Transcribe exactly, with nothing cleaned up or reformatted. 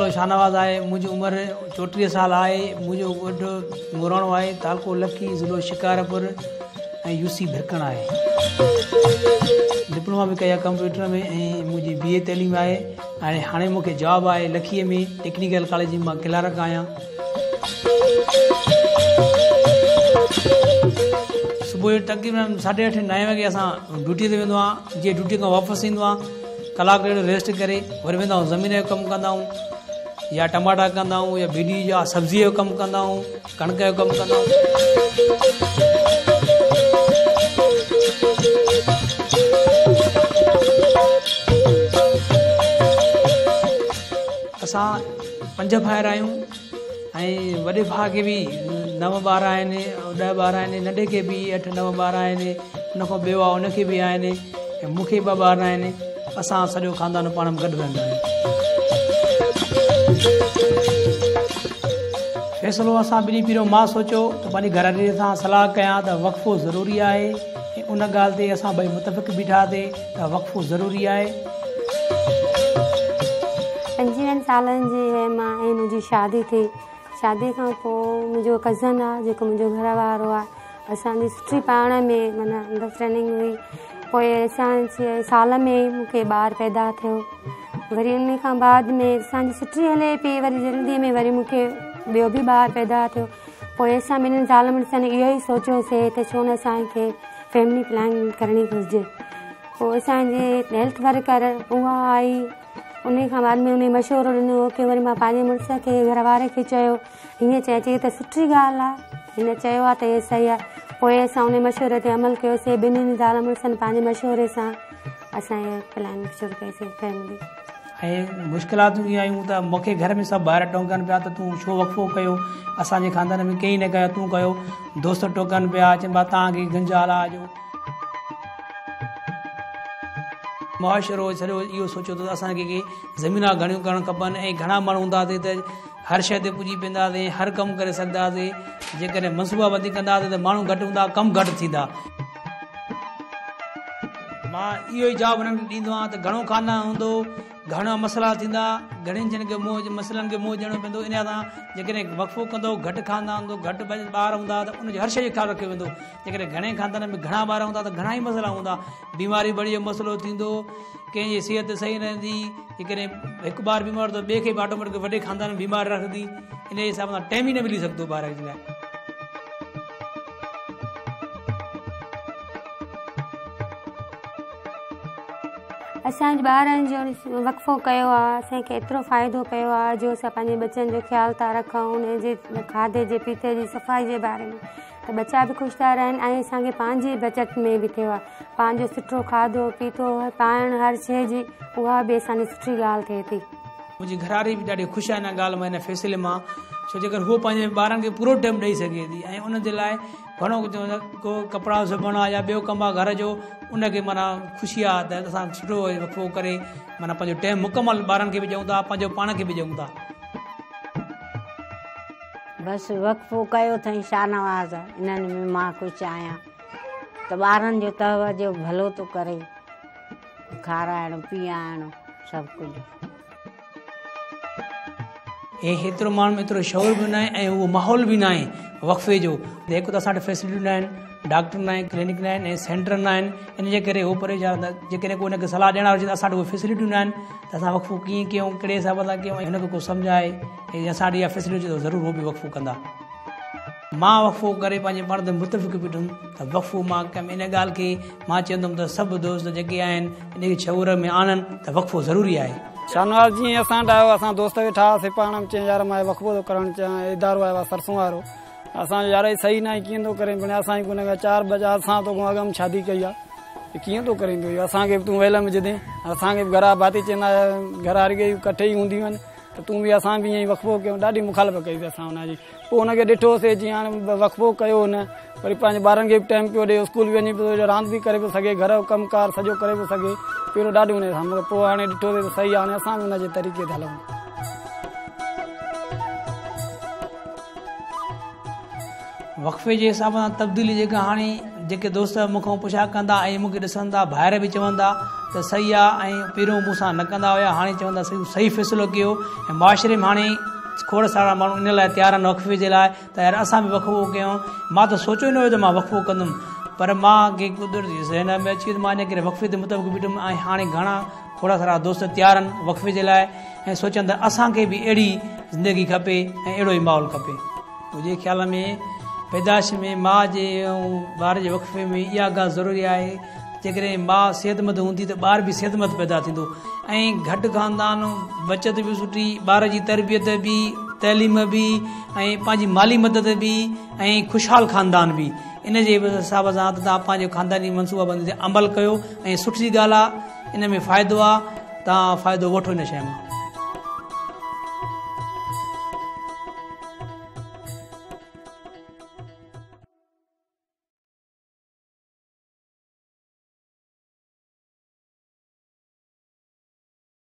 नालो शाह नवाज़ आहे। मुंहिंजी उमिरि चोटीह साल आहे। मुंहिंजो वॾो मुराणो आहे, तालको लखी, ज़िलो शिकारपुर ऐं यूसी भिरकण आहे। डिप्लोमा बि कई आहे कंप्यूटर में ऐं मुंहिंजी बी ए तइलीम आहे। हाणे हाणे मूंखे जॉब आहे लखीअ में, टेक्निकल कॉलेज में मां क्लार्क आहियां। सुबुह जो तक़रीबन साढे अठे नवे वॻे असां ड्यूटी ते वेंदो आहियां। जीअं ड्यूटी खां वापसि ईंदो आहियां, कलाक ॾेढ रेस्ट करे वरी वेंदा आहियूं ज़मीन जो कमु कंदा आहियूं, या टमाटा कंदा आहियूं, या भिंडी जा सब्ज़ीअ जो कमु कंदा आहियूं, कणिक जो कमु कंदा आहियूं। असां पंज भाइर आहियूं ऐं वॾे भाउ खे बि नव ॿार आहिनि, ॾह ॿार आहिनि, नंढे खे बि अठ नव ॿार आहिनि, उनखां ॿियो आहे उनखे बि आहिनि ऐं मूंखे ॿ ॿार आहिनि। असां सॼो ख़ानदान पाण में गॾु रहंदा आहियूं। फ़ैसिलो असां ॿिनी पीढ़ियों मां सोचियो त पंहिंजी घरवारीअ सां सलाह कयां त वक़फ़ो ज़रूरी आहे ऐं उन ॻाल्हि ते असां ॿई मुतफ़िक़ बीठासीं त वक़फ़ो ज़रूरी आहे। पंजवीहनि सालनि जी है मां ऐं मुंहिंजी शादी थी। शादी खां पोइ मुंहिंजो कज़न आहे जेको मुंहिंजो घर वारो आहे, असांजी सुठी पाण में माना अंडरस्टैंडिंग हुई। पोइ असांजे साल में ई मूंखे ॿारु पैदा थियो। वरी उन खां बाद में असांजी सुठी हले पई, वरी जल्दी में वरी मूंखे ॿियो बि ॿारु पैदा थियो। पोइ असां ॿिन्हिनि ज़ाल मुड़ुसनि इहो ई सोचियोसीं त छो न असांखे फैमिली प्लानिंग करणी घुरिजे। पोइ असांजी हेल्थ वर्कर उहा आई, उन खां बाद में उन मशवरो ॾिनो की वरी मां पंहिंजे मुड़ुस खे घर वारे खे चयो, हीअं चए चई त सुठी ॻाल्हि आहे, हिन चयो आहे त इहे सही आहे। पोइ असां उन मशवरे ते अमल कयोसीं। ॿिन्हिनि ज़ाल मुड़ुसनि पंहिंजे मशवरे सां असां इहा प्लान शुरू कईसीं फैमिली। ऐं मुश्किलातूं ईअं आयूं त मूंखे घर में सभु ॿाहिरि टोकनि पिया त तूं छो वक़फ़ो कयो, असांजे ख़ानदान में कंहिं न कयो, तूं कयो। दोस्त टोकनि पिया, चइनि पिया तव्हांखे गंजाल आहे जो। मुआशिरो सॼो इहो सोचियो त असांखे के ज़मीना घणियूं करणु खपनि ऐं घणा माण्हू हूंदासीं त हर शइ ते पुॼी पवंदासीं, हर कमु करे सघंदासीं। जेकॾहिं मनसूबाबंदी कंदासीं त माण्हू घटि हूंदा, कमु घटि थींदा। मां इहो ई जवाबु हुननि खे ॾींदो आहियां त घणो खाना हूंदो, घणा मसइला थींदा, घणनि ॼणनि खे मुंहुं मसइलनि खे मुंहुं ॾियणो पवंदो। इन सां जेकॾहिं वक़फ़ो कंदो, घटि खानदान हूंदो, घटि ॿार हूंदा त उनजी हर शइ जो ख़्यालु रखियो वेंदो। जेकॾहिं घणे खानदान में घणा ॿार हूंदा त घणा ई मसइला हूंदा। बीमारी बड़ी जो मसइलो थींदो, कंहिंजी सिहत सही रहंदी। जेकॾहिं हिकु ॿार बीमार त ॿिए खे बि ऑटोमेटिक वॾे खानदान में बीमार रखंदी। इन जे हिसाब सां टाइम ई न मिली सघंदो ॿार जे लाइ। असांजे ॿारनि जो वक़फ़ो कयो आहे, असांखे एतिरो फ़ाइदो पियो आहे जो असां पंहिंजे बच्चनि जो ख़्यालु था रखूं, उनजे खाधे जे पीते जी सफ़ाई जे बारे में, त बच्चा बि ख़ुशि था रहनि ऐं असांखे पंहिंजी बचत में बि थियो आहे। पंहिंजो सुठो खाधो पीतो पाइणु हर शइ जी उहा बि असांजी सुठी ॻाल्हि थिए थी। मुंहिंजी घरवारी बि ॾाढी ख़ुशि आहे हिन ॻाल्हि मां, हिन फ़ैसिले मां, छो जे करे उहो पंहिंजे ॿारनि खे पूरो टाइम ॾेई सघे थी ऐं उन जे लाइ घणो कुझु को कपिड़ा सिबणु आहे या ॿियो कमु आहे घर जो, उनखे माना ख़ुशी आहे त असां सुठो वक़फ़ो करे माना पंहिंजो टाइम मुकमल ॿारनि खे बि ॾियूं था, पंहिंजो पाण खे बि ॾियूं था। बसि वक़फ़ो कयो अथई शाह नवाज़, इन्हनि में मां ख़ुशि आहियां त ॿारनि जो तवजो भलो थो करे, खाराइणु पीआरणु सभु कुझु। ऐं हेतिरो माण्हू में एतिरो शौर बि न आहे ऐं उहो माहौल बि न आहे वक़फ़े जो। हिकु त असां वटि फैसिलिटियूं न आहिनि, डॉक्टर न आहिनि, क्लिनिक न आहिनि ऐं सेंटर न आहिनि। इन जे करे उहो परेशान, जेकॾहिं को हुनखे सलाह ॾियणु हुजे त असां वटि उहे फैसिलिटियूं न आहिनि त असां वक़फ़ो कीअं कयूं, कहिड़े हिसाब सां कयूं, ऐं हुनखे को सम्झाए ऐं असां वटि इहा फैसिलिटी हुजे त ज़रूरु उहो बि वक़फ़ो कंदा। मां वक़फ़ो करे पंहिंजे पाण ते मुतफ़िक़ बीठुमि त वक़फ़ो मां कयमि। इन ॻाल्हि खे मां चवंदुमि त सभु दोस्त जेके आहिनि इनखे शऊर में आणनि त वक़फ़ो ज़रूरी आहे। शाह नवाज़ जीअं असां वटि आयो, असां दोस्त वेठा हुआसीं पाण में, चई यार मां वक़फ़ो थो करणु चाहियां, इदारो आयो आहे सरसों वारो। असांजो यार सही न आहे, कीअं थो करे, भले असांजी कोन चारि बजा असां तो अॻम शादी कई आहे, कीअं थो करींदो इहो, असांखे बि तूं वेल में जॾहिं असांखे बि घरा भाती चवंदा घर वारी खे कठे ई हूंदियूं आहिनि त तूं बि असां बि ईअं ई वक़फ़ो कयूं। ॾाढी मुखालफ़त कई असां हुनजी। पोइ हुनखे ॾिठोसीं जीअं हाणे वक़फ़ो कयो हुन, वरी पंहिंजे ॿारनि खे बि टाइम पियो ॾिए, स्कूल बि वञी पियो, रांदि बि करे पियो सघे, घर जो कमकार सॼो करे पियो सघे। पहिरियों ॾाढी हुन सां, मगर पोइ हाणे ॾिठोसीं त सही आहे, हाणे असां बि हुनजे तरीक़े ते हलूं। वक़फ़े जे हिसाब सां तब्दीली जेका हाणे जेके दोस्त मूंखां पुछा कंदा ऐं मूंखे ॾिसनि था, ॿाहिरि बि चवनि था त सही आहे ऐं पहिरियों मूंसां न कंदा हुया, हाणे चवंदा सही सही फ़ैसिलो कयो ऐं मुआशिरे में हाणे खोड़ सारा माण्हू इन लाइ तयारु आहिनि वक़फ़े जे लाइ त यार असां बि वक़फ़ो कयूं। मां त सोचियो ई न हुयो त मां वक़फ़ो कंदुमि, पर मां कंहिं कुदरती ज़हन में अची त मां इन करे वक़फ़े जे मुताबिक़ बीठुमि ऐं हाणे घणा खोड़ सारा दोस्त तयारु आहिनि वक़फ़े जे लाइ ऐं सोचनि था असांखे बि अहिड़ी ज़िंदगी खपे ऐं अहिड़ो ई माहौल खपे। मुंहिंजे ख़्याल में पैदाश में माउ जे ऐं ॿार जे वक़फ़े में इहा ॻाल्हि ज़रूरी आहे, जेकॾहिं माउ सिहतमंद हूंदी त ॿार बि सिहतमंद पैदा थींदो ऐं घटि ख़ानदान बचत बि सुठी, ॿार जी तरबियत बि, तइलीम बि ऐं पंहिंजी माली मदद बि ऐं ख़ुशहाल ख़ानदान बि। इन जे हिसाब सां त तव्हां पंहिंजे ख़ानदानी मनसूबाबंदी ते अमल कयो ऐं सुठी ॻाल्हि आहे, इन में फ़ाइदो आहे, तव्हां फ़ाइदो वठो इन शइ मां।